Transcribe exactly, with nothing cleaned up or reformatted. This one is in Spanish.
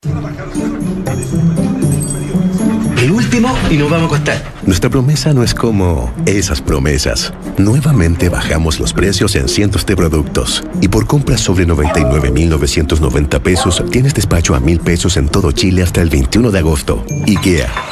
El último y nos vamos a acostar. Nuestra promesa no es como esas promesas. Nuevamente bajamos los precios en cientos de productos. Y por compras sobre noventa y nueve mil novecientos noventa pesos, tienes despacho a mil pesos en todo Chile hasta el veintiuno de agosto. IKEA.